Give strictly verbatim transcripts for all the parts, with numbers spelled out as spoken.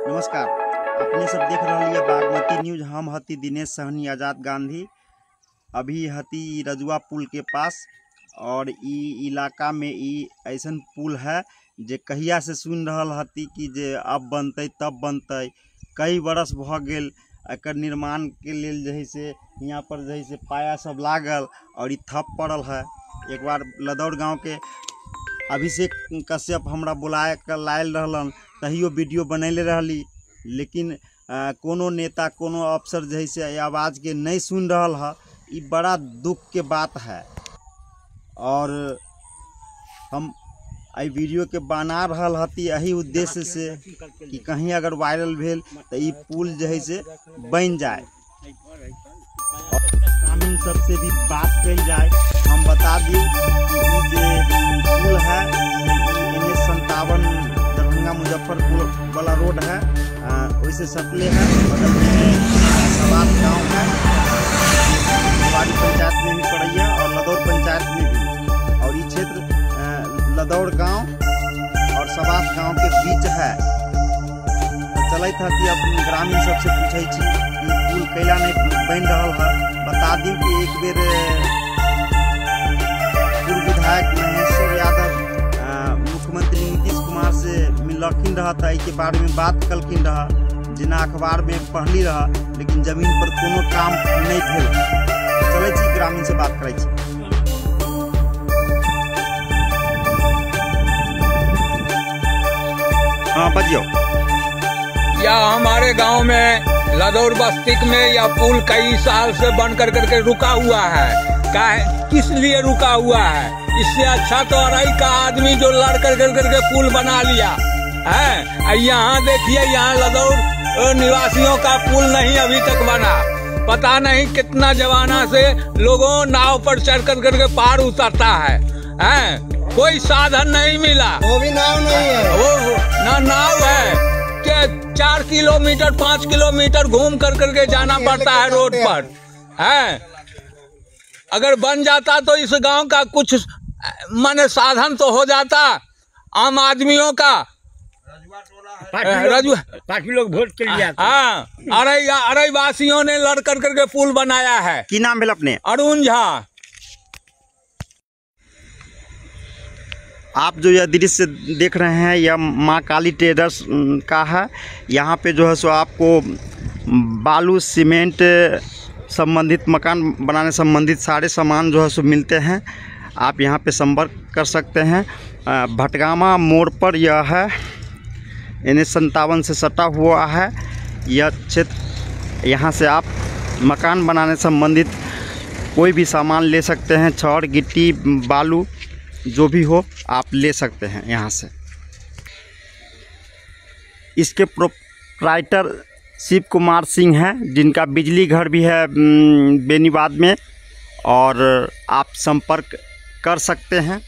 नमस्कार, अपने सब देख रहे हैं बागमती न्यूज। हम हती दिनेश सहनी आज़ाद गांधी। अभी हती रजुआ पुल के पास और ई इलाका में ई ऐसन पुल है जे कहिया से सुन रहल हती कि जे अब बनते तब बनते। कई बरस भ गेल एकर निर्माण के लेल जही से यहाँ पर जही से पाया सब लागल और ई थप पड़ल है। एक बार लदौड़ गांव के अभिषेक कश्यप हमरा बुलाए कर लायल रहलन, तहियो वीडियो बनैले रहली, लेकिन आ, कोनो नेता कोनो अफसर जैसे आवाज़ के नहीं सुन रहल है। ई बड़ा दुख के बात है और हम आई वीडियो के बना रहल हती यही उद्देश्य से कि कहीं अगर वायरल भेल तो ई पुल जही से बन जाए, ग्रामीण सबसे भी बात कल जाए। हम बता दी कि पुल है एन एच संतावन दरभंगा मुजफ्फरपुर वाला रोड है, वैसे सटले है, बगल में सवात गाँव है, वाड़ी पंचायत में भी पड़ैया और लदौड़ पंचायत में भी, और ये क्षेत्र लदौड़ गांव और सवात गांव के बीच है। तो चलत था कि अब ग्रामीण सबसे पूछे कि पुल कैला नहीं बन रहा है। बता दी कि एक बेर पूर्व विधायक महेश्वर यादव मुख्यमंत्री नीतीश कुमार से मिलखिन रहा था, के बारे में बात कलखिन रहा, जिना अखबार में पढ़ली रहा, लेकिन जमीन पर कोनो काम नहीं भेल। चले छी ग्रामीण से बात करे छी। हाँ बजियो। या हमारे गांव में लदौड़ बस्ती में यह पुल कई साल से बन कर करके रुका हुआ है। का किस लिए रुका हुआ है? इससे अच्छा तो अरई का आदमी जो लड़ कर कर करके पुल बना लिया है। यहाँ देखिए, यहाँ लदौड़ निवासियों का पुल नहीं अभी तक बना। पता नहीं कितना जमाना से लोगों नाव पर चढ़ कर करके पार उतरता है, है? कोई साधन नहीं मिला। वो भी नाव नहीं है, वो ना नाव है कि चार किलोमीटर पाँच किलोमीटर घूम कर करके जाना पड़ता है रोड पर, है? अगर बन जाता तो इस गांव का कुछ माने साधन तो हो जाता आम आदमियों का। पार्टी लोग वोट के लिए। हाँ, अरई अरई वासियों ने लड़ कर करके पुल बनाया है। की नाम भेल अपने? अरुण झा। आप जो यह दृश्य देख रहे हैं यह माँ काली ट्रेडर्स का है। यहाँ पे जो है सो आपको बालू सीमेंट संबंधित मकान बनाने संबंधित सारे सामान जो है सो मिलते हैं। आप यहाँ पे संपर्क कर सकते हैं। भटगामा मोड़ पर यह है, एन एच संतावन से सटा हुआ है यह क्षेत्र। यहाँ से आप मकान बनाने संबंधित कोई भी सामान ले सकते हैं, छड़ गिट्टी बालू जो भी हो आप ले सकते हैं यहाँ से। इसके प्रोप्राइटर शिव कुमार सिंह हैं, जिनका बिजली घर भी है बेनीबाद में, और आप संपर्क कर सकते हैं।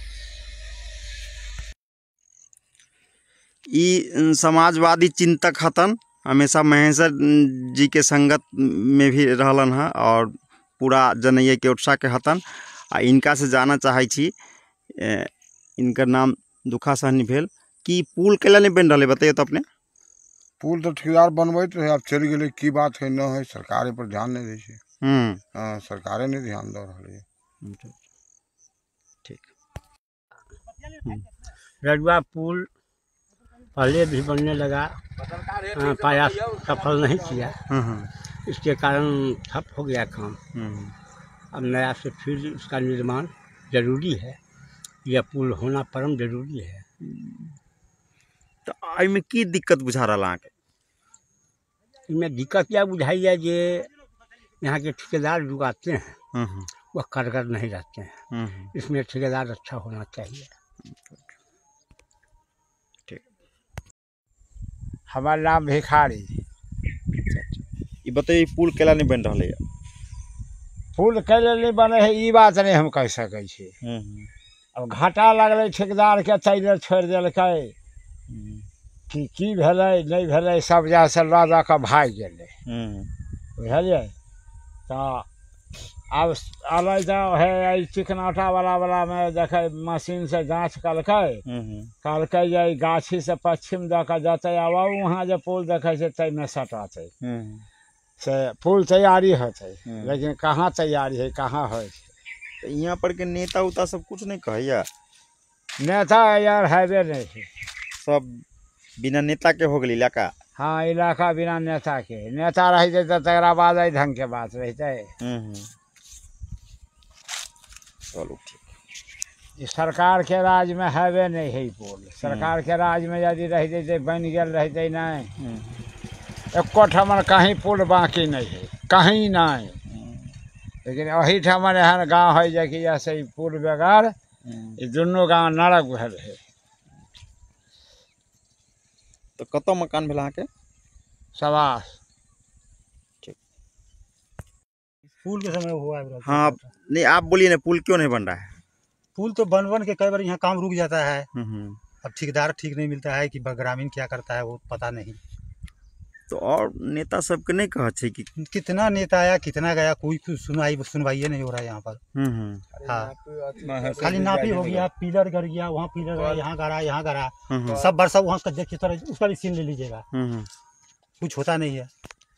ई समाजवादी चिंतक हतन, हमेशा महेश्वर जी के संगत में भी रहलन है और पूरा जनैया के उत्साह के हतन। आ इनका से जाना चाहे छी, इनका नाम दुखा सहनी भेल कि पुल कैला नहीं बन रहा बताइए तो अपने। पुल तो ठेकेदार बनबैत रहे, अब चल गए की बात है न है, सरकारे पर ध्यान नहीं दै छै। हाँ, सरकारे नहीं ध्यान दे रही है। ठीक। रजुआ पुल पहले भी बनने लगा, पाया सफल नहीं किया, इसके कारण ठप हो गया काम। अब नया से फिर इसका निर्माण जरूरी है, यह पुल होना परम जरूरी है। तो आई में की दिक्कत बुझा रहा है? इनमें दिक्कत क्या बुझाई है जे यहाँ के ठेकेदार जो आते हैं वह कारगर नहीं रहते हैं। इसमें ठेकेदार अच्छा होना चाहिए। ठीक। हमारा नाम भिखारी। ये बताइए पुल कैला नहीं बन रहा है? पुल कैले नहीं बने है ये बात नहीं हम कह सकै छी। अब घाटा लगल ठेकेदार के तैले छोड़ दिलकै कि की भेलै नहीं भेलै, सब जैसे लऽ दऽ कऽ भागि गेलै, बुझलियै। तो अब अलग जाओ है चिकनाटा वाला वाला में देखे मशीन से जांच कलकै कलकै जे गाछी से पश्चिम दऽ कऽ जतै आब वहाँ जे पुल देखै छै ताहिमे सटातै से पुल तैयारी होतै लेकिन कहाँ तैयारी है कहाँ होइ छै। यहाँ पर के नेता उता सब कुछ नहीं कहैया। नेता यार हैबे नहीं है, सब बिना नेता के हो गई इलाका। हाँ इलाका बिना नेता के, नेता रहते तो तकरा बाद एहि ढंग के बात रहते। चलो ठीक। सरकार के राज में हैवे नहीं है पुल, सरकार के राज में यदि रहते तो बन गया रहते नहीं। एको ठमन कहीं पुल बाकी नहीं है, कहीं नहीं। लेकिन वही ठमन एहन गाँव है कि जैसे ही पुल बगैर ये दोनों गाँव नरक भेल है। तो कतो मकान भेल अहाँ के? सवास पुल के समय हुआ है। हाँ नहीं आप बोलिए ना, पुल क्यों नहीं बन रहा है? पुल तो बन बन के कई बार यहाँ काम रुक जाता है। अब ठेकेदार ठीक नहीं मिलता है कि ग्रामीण क्या करता है वो पता नहीं। तो और नेता सबके नहीं कहा छै कि कितना नेता आया कितना गया, कोई कुछ सुनवाई सुनवाई नहीं हो रहा है यहाँ पर। हाँ खाली नापी हो गया, पिलर गिर गया, वहाँ पिलर गया, यहाँ गड़ा यहाँ गड़ा, सब बरसा वहाँ का देखिए तरह उसका भी सीन ले लीजिएगा, कुछ होता नहीं है।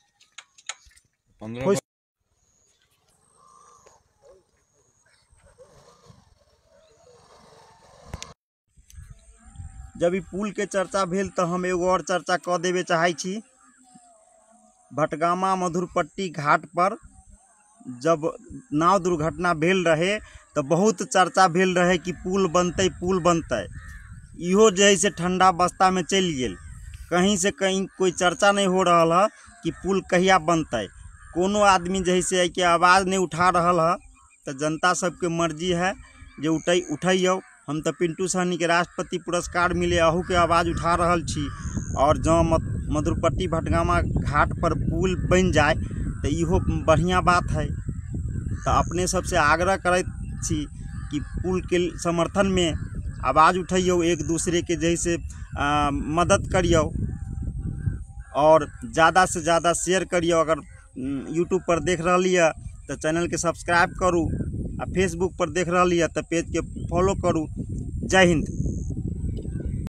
जब ई पुल के चर्चा भेल तो हम एगो और चर्चा कऽ देवे चाहै छी। भटगामा मधुरपट्टी घाट पर जब नाव दुर्घटना भेल रहे तो बहुत चर्चा भेल रहे कि पुल बनतै पुल बनतै। इहो जे है से ठंडा बस्ता में चलि गेल, कहीं से कहीं कोई चर्चा नहीं हो रहा है कि पुल कहिया बनतै। कोनो आदमी जे है से के आवाज़ नहीं उठा रहा है। तो जनता सबके मर्जी है जो उठै उठैयौ। हम तो पिंटू सहनी के राष्ट्रपति पुरस्कार मिले अहू के आवाज़ उठा रहा छी। और जँ मधुरपट्टी भटगामा घाट पर पुल बन जाए तो इहो बढ़िया बात है। तो अपने सबसे आग्रह करैत छी कि पुल के समर्थन में आवाज़ उठैयौ, एक दूसरे के जैसे आ, मदद करियो और ज़्यादा से ज़्यादा शेयर करियो। अगर यूट्यूब पर देख रही है तो चैनल के सब्सक्राइब करूँ, आ फेसबुक पर देख रही है तो पेज के फॉलो करूँ। जय हिंद।